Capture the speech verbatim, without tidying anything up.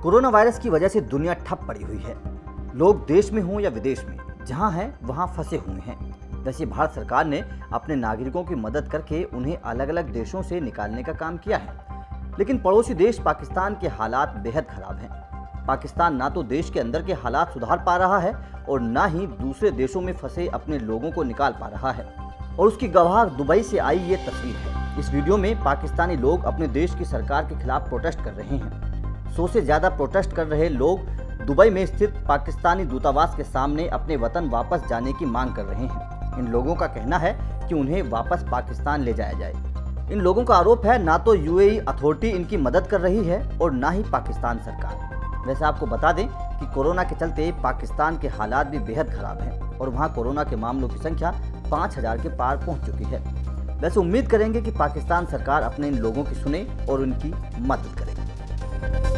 Corona virus की वजह से दुनिया ठप पड़ी हुई है। लोग देश में हों या विदेश में, जहां हैं वहां फंसे हुए हैं। वैसे भारत सरकार ने अपने नागरिकों की मदद करके उन्हें अलग अलग देशों से निकालने का काम किया है, लेकिन पड़ोसी देश पाकिस्तान के हालात बेहद खराब हैं। पाकिस्तान ना तो देश के अंदर के हालात सुधार पा रहा है और ना ही दूसरे देशों में फंसे अपने लोगों को निकाल पा रहा है, और उसकी गवाह दुबई से आई ये तस्वीर है। इस वीडियो में पाकिस्तानी लोग अपने देश की सरकार के खिलाफ प्रोटेस्ट कर रहे हैं। सौ से ज्यादा प्रोटेस्ट कर रहे लोग दुबई में स्थित पाकिस्तानी दूतावास के सामने अपने वतन वापस जाने की मांग कर रहे हैं। इन लोगों का कहना है कि उन्हें वापस पाकिस्तान ले जाया जाए। इन लोगों का आरोप है ना तो यूएई अथॉरिटी इनकी मदद कर रही है और ना ही पाकिस्तान सरकार। वैसे आपको बता दें कि कोरोना के चलते पाकिस्तान के हालात भी बेहद खराब हैं और वहाँ कोरोना के मामलों की संख्या पाँच हजार के पार पहुँच चुकी है। वैसे उम्मीद करेंगे कि पाकिस्तान सरकार अपने इन लोगों की सुने और उनकी मदद करे।